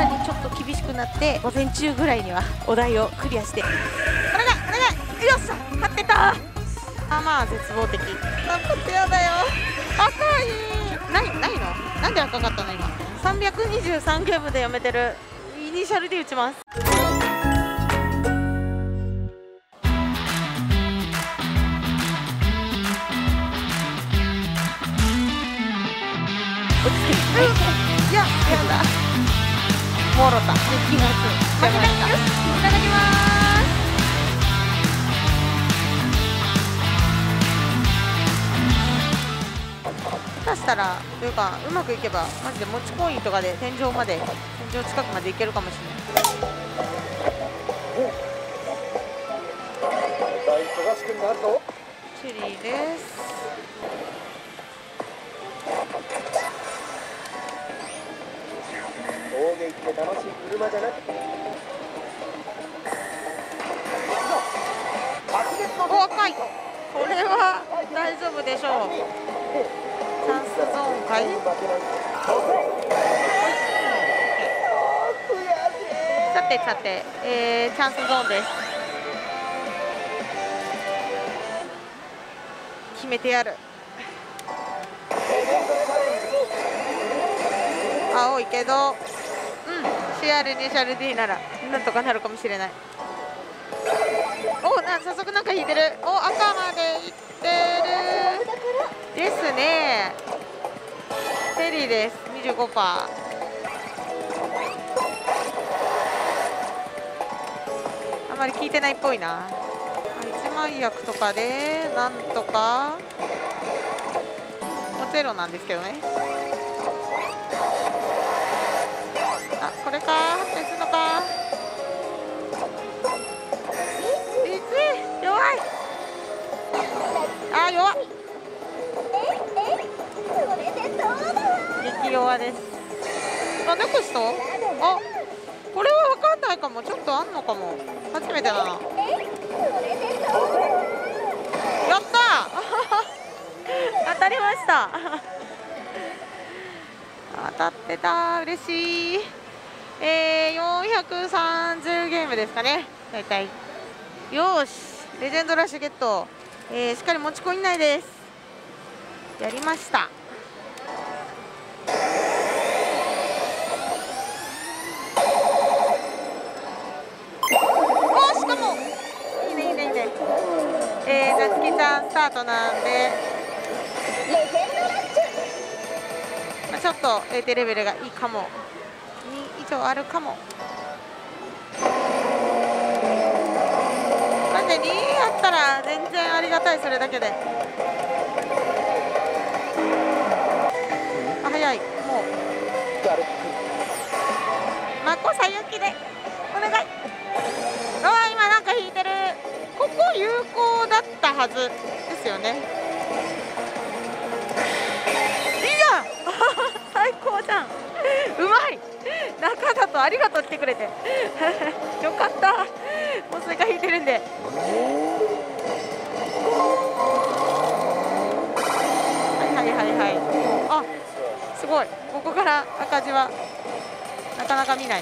にちょっと厳しくなって、午前中ぐらいにはお題をクリアして、お願いお願い、よっしゃ勝ってた。まあ絶望的。勝ってやだよ。赤いないの、なんで赤かったの今。323ゲームでやめてる。イニシャルで打ちます。いや、やだ。もろた。気がつ。負けない。よし、いただきます。下手したらというか、うまくいけばマジで持ちコインとかで天井近くまでいけるかもしれない。チェリーです。 峠行って楽しい車じゃなくて。 お、赤い。これは大丈夫でしょう。チャンスゾーンかい。さて、チャンスゾーンです。決めてやる。青いけど、CR イニシャル D ならなんとかなるかもしれない。早速なんか引いてる。赤までいってるですね。テリーです。25%。あまり効いてないっぽいな。一枚役とかでなんとか持てろなんですけどね。これか消すのか。弱い。弱っ。激弱です。ネクスト。これは分かんないかも。ちょっとあんのかも。初めてだな。やった当たりました当たってた。嬉しい。430ゲームですかね、大体。よし、レジェンドラッシュゲット。しっかり持ち込み内です。やりました。しかもいいね。なつきちゃんスタートなんで、ちょっと AT レベルがいいかも。2以上あるかも。マジで2やったら全然ありがたい。それだけで早い。もうマコさゆきでお願い。今なんか引いてる。ここ有効だったはずですよね。いいじゃん最高じゃんうまい。中だとありがとう来てくれてよかった。もうそれが引いてるんで。はいすごい。ここから赤字はなかなか見ない。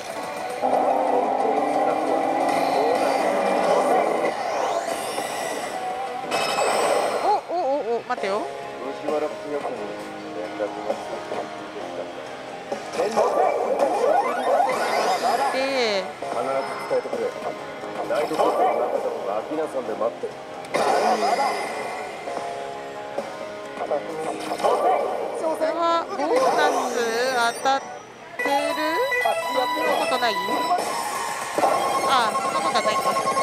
待てよ。で、これはボーナス当たってる？そんなことない？そんなことはないか。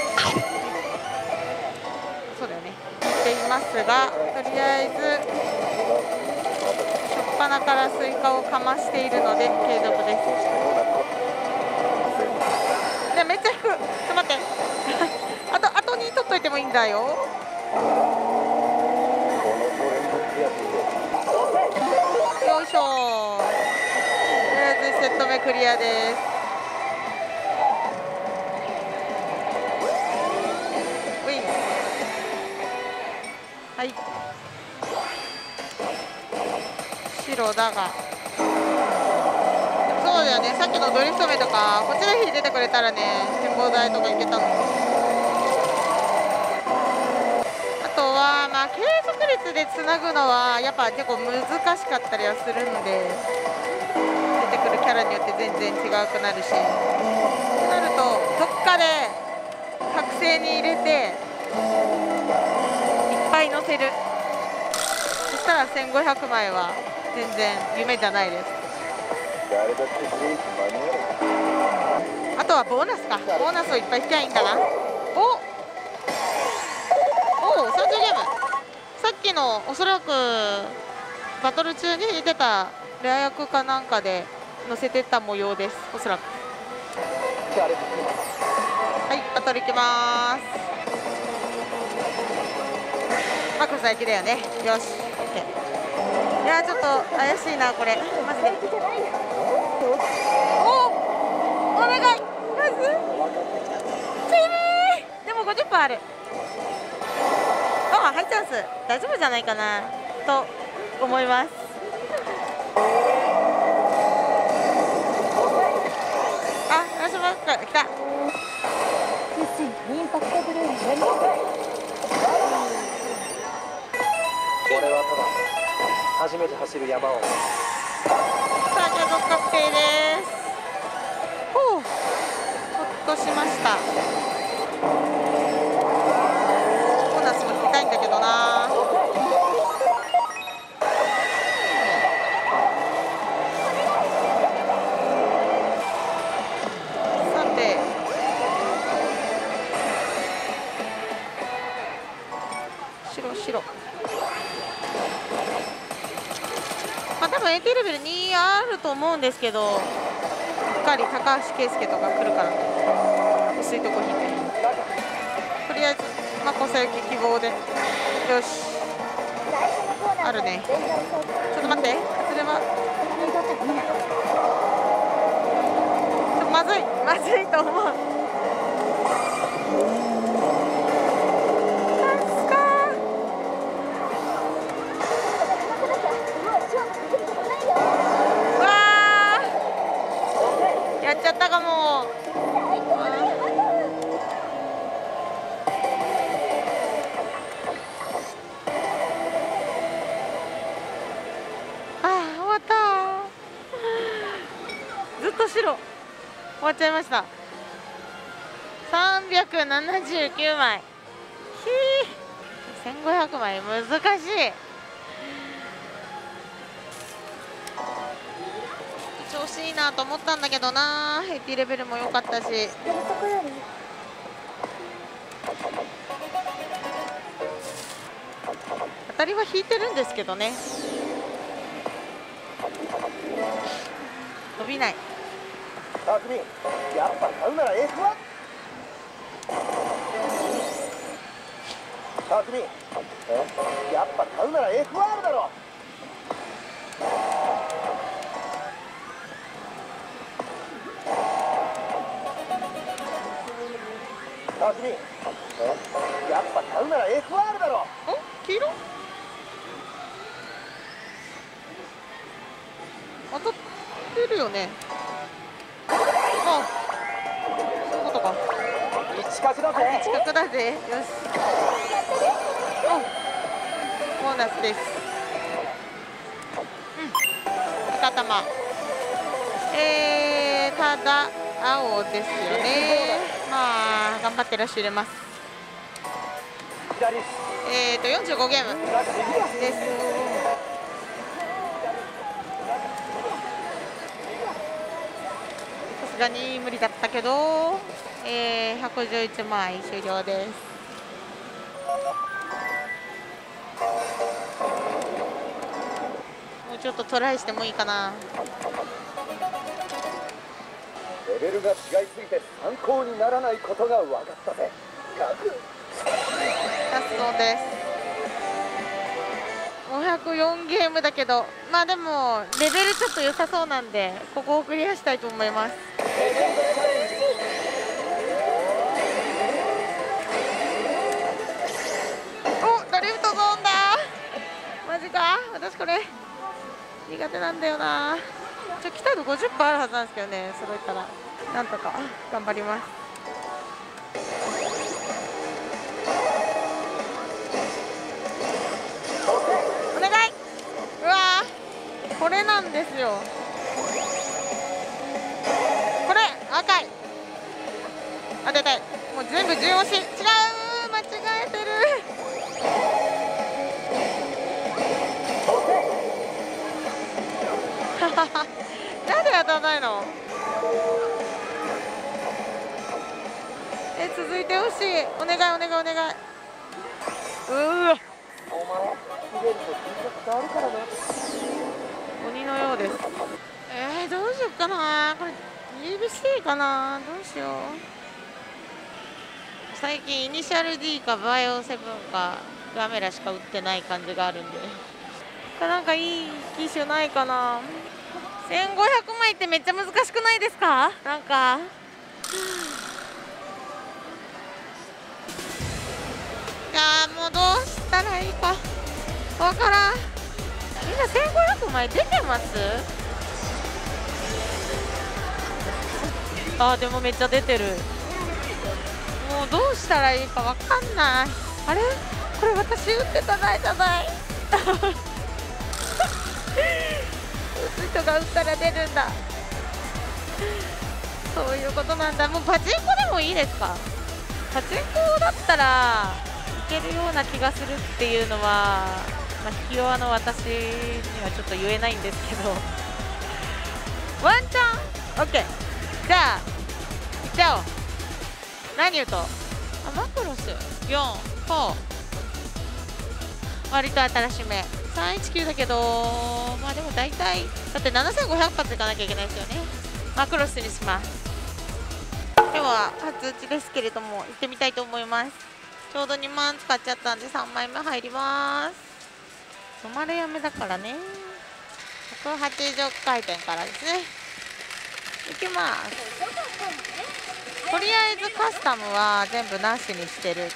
そうだよね。聞いていますが、とりあえず初っ端からスイカをかましているので継続です。めっちゃ引く。ちょっと待ってあとに取っといてもいいんだよ。よいしょ。とりあえず1セット目クリアです。ウィン。はい。白だが、そうそうだよね、さっきのドリフト目とかこっちで引いててくれたらね、展望台とか行けたの。あとはまあ継続率でつなぐのはやっぱ結構難しかったりはするんで、出てくるキャラによって全然違くなるし、となるとどっかで覚醒に入れていっぱい乗せる。そしたら1500枚は全然夢じゃないです。あとはボーナスか、ボーナスをいっぱい引きゃいいんだな。お30ゲーム、さっきのおそらくバトル中に出たレア役かなんかで載せてた模様です、おそらく。はい、バトルいきます。マクロスだけだよね。よし、いやちょっと怪しいなこれマジで。お願いまずでも50%ある。ハイチャンス大丈夫じゃないかなと思います。ラシュバック来た。 インパクトブルーになります。これはただ初めて走る山を。 さあ継続確定です。ほっとしました。ボーナスも引きたいんだけどな。さて白まあ多分 AT レベル2あると思うんですけど、しっかり高橋圭介とか来るから薄いとこ引いて、とりあえずまこさゆき希望で。よしあるね。ちょっと待って、外れはまずいと思う。やっちゃったかも。終わった。ずっと白終わっちゃいました。379枚。1500枚難しい。調子いいなと思ったんだけどな。AT レベルも良かったし。当たりは引いてるんですけどね。伸びない。 さあ君、やっぱ買うなら F1。さあ君、やっぱ買うなら FR だろ。さあ君、やっぱ買うなら FR だろ。 お、黄色当たってるよね。そういうことか。 近くだぜ。 近くだぜ。よし。ボーナスです。赤玉。ただ青ですよね。まあ頑張ってらっしゃいます。45ゲームです。さすがに無理だったけど、111枚終了です。もうちょっとトライしてもいいかな。 レベルが違いすぎて参考にならないことが分かったぜ。 ラストです。504ゲームだけど、まあでもレベルちょっと良さそうなんで、ここをクリアしたいと思います。お、ドリフトゾーンだ。マジか。私これ苦手なんだよな。 期待度50%あるはずなんですけどね、揃えたらなんとか頑張ります。お願い。うわー、これなんですよ。これ赤い。当てたい。もう全部順押し。違う、間違えてる。なんで当たらないの。続いてほしい。お願いお願いお願い。鬼のようです。どうしよっかな。これ GBC かな。どうしよう。最近イニシャル D かバイオ7かガメラしか売ってない感じがあるんで、なんかいい機種ないかな。1500枚ってめっちゃ難しくないですか。なんかいやー、もうどうしたらいいかわからん。みんな1500枚出てます。でもめっちゃ出てる。もうどうしたらいいかわかんない。あれ、これ私打ってたないじゃない。打つ人が打ったら出るんだ。そういうことなんだ。もうパチンコでもいいですか。パチンコだったらいけるような気がするっていうのは、ひ弱の私にはちょっと言えないんですけど、ワンチャン OK。 じゃあいっちゃおう。何言うとマクロス4、4、割と新しめ319だけど、でも大体だって7500発いかなきゃいけないですよね。マクロスにします。では初打ちですけれども行ってみたいと思います。ちょうど2万使っちゃったんで3枚目入ります。止まれやめだからね。180回転からですね。いきます。とりあえずカスタムは全部なしにしてる。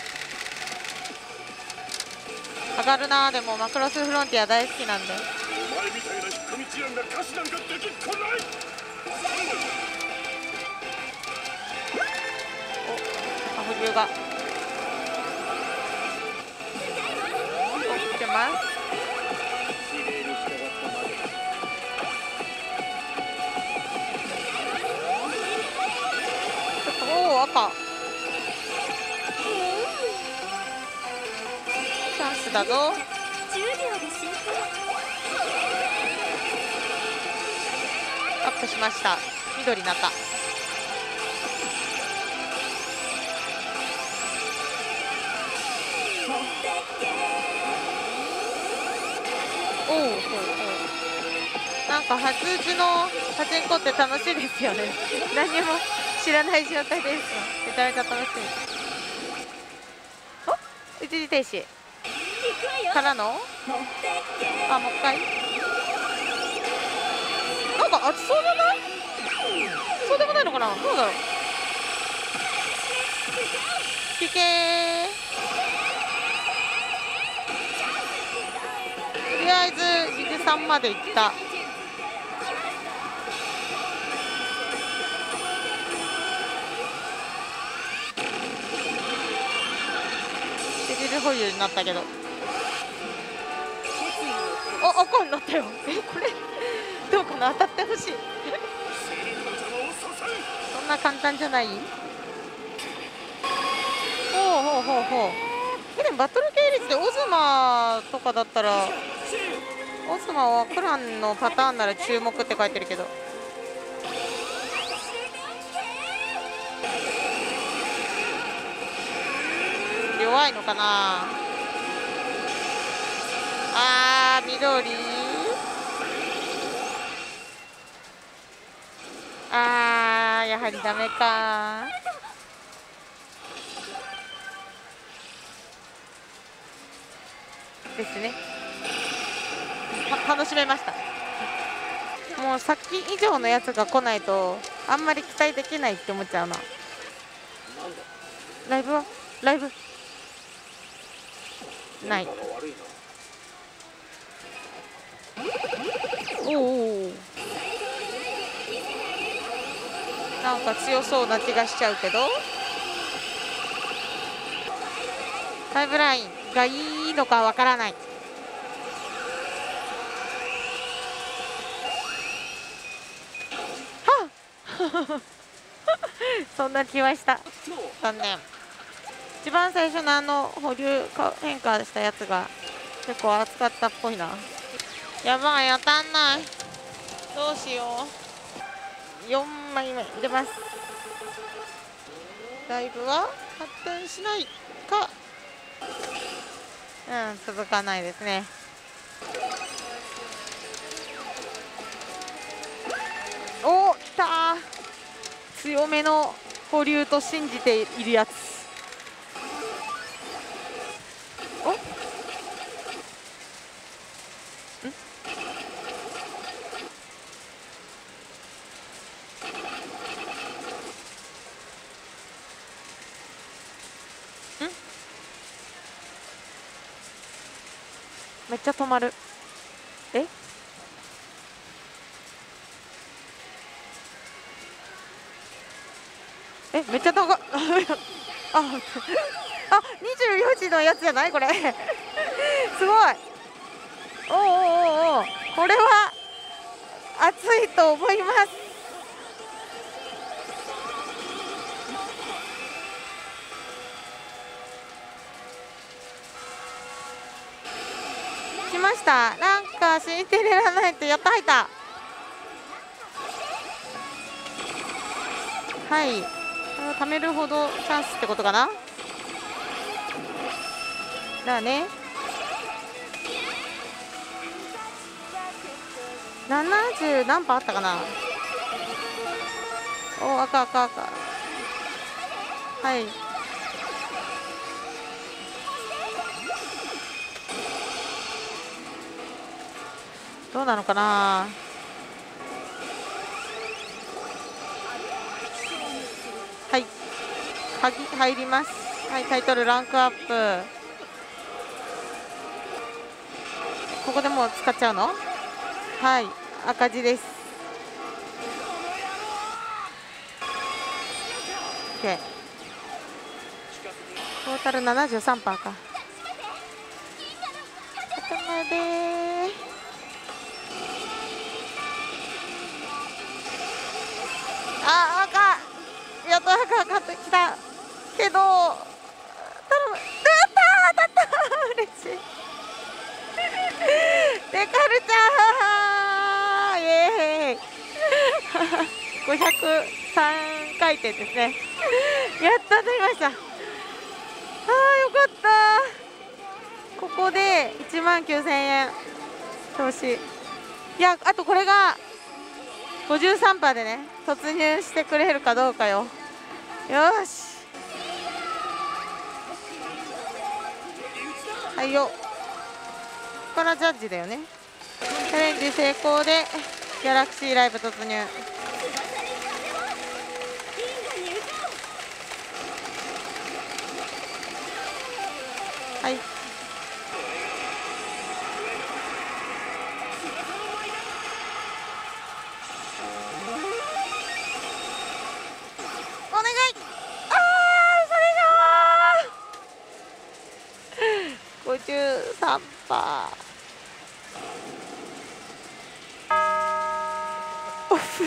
上がるな。でもマクロスフロンティア大好きなんで。補充が来てます。赤チャンスだぞ。アップしました。緑中。なんか初打ちのパチンコって楽しいですよね。何も知らない状態です。めちゃめちゃ楽しい。一時停止からのもう一回。なんか熱そうじゃない？そうでもないのかな。どうだろう。危険。とりあえず23までいった。デジル保有になったけど、赤になったよ。これどうかな。当たってほしい。そんな簡単じゃない。でもバトル系列でオズマとかだったら、オズマはクランのパターンなら注目って書いてるけど、弱いのかな。緑。やはりダメか。ですね。楽しめました。もうさっき以上のやつが来ないとあんまり期待できないって思っちゃうな。ライブはライブない。 なんか強そうな気がしちゃうけど、タイムラインがいいのかわからない。はっそんな気はした。残念。一番最初の保留変化したやつが結構熱かったっぽいな。やばい、当たんない。どうしよう。4枚目入れます。ライブは発展しないか。続かないですね。お、きたー。強めの保留と信じているやつ。おめっちゃ止まる。めっちゃ高っあ、24時のやつじゃないこれすごい。おおおお、これは熱いと思います。来ました。なんかシンデレラナイト、やった、入った。はい、貯めるほどチャンスってことかな。だね。70何パーあったかな。お、赤赤赤。はい、どうなのかな。はい、鍵入ります。はい、タイトルランクアップ。ここでもう使っちゃうの。はい、赤字です。 OK、 トータル 73% か。頭で赤、やっと赤買ってきたけど、頼む。当たった嬉しいデカルちゃん、イエーイ503回転ですね。やっと当たりました。よかった。ここで19,000円投資。いや、あとこれが53%でね、突入してくれるかどうかよ。よし、はいよ。ここからジャッジだよね。チャレンジ成功でギャラクシーライブ突入。はい、お願い。それが53%。オフ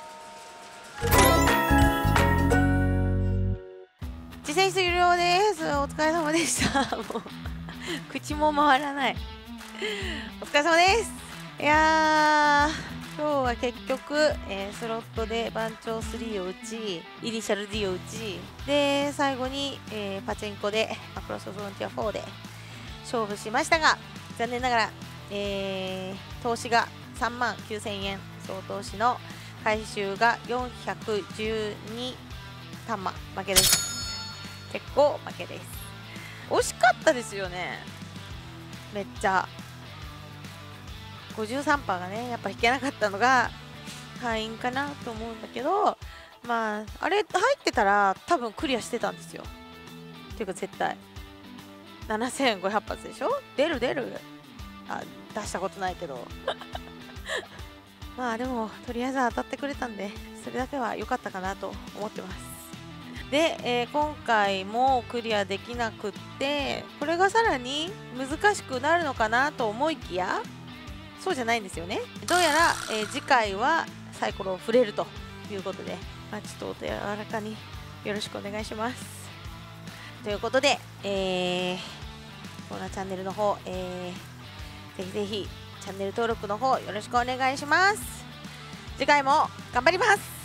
実践終了です。お疲れ様でしたもう口も回らない。お疲れ様です。いやー、今日は結局、スロットで番長3を打ち、イニシャル D を打ち、で最後に、パチンコでアクロスフロンティア4で勝負しましたが、残念ながら、投資が39,000円総投資の回収が412玉負けです。結構負けです。惜しかったですよね、めっちゃ。53%がね、やっぱ引けなかったのが敗因かなと思うんだけど、まああれ入ってたら多分クリアしてたんですよ。っていうか絶対7500発でしょ。出るあ、出したことないけどまあでもとりあえず当たってくれたんでそれだけは良かったかなと思ってます。で、今回もクリアできなくってこれがさらに難しくなるのかなと思いきやそうじゃないんですよね。どうやら、次回はサイコロを振れるということで、まあ、ちょっとお柔らかによろしくお願いします。ということで、こんなチャンネルの方、ぜひぜひチャンネル登録の方よろしくお願いします。次回も頑張ります。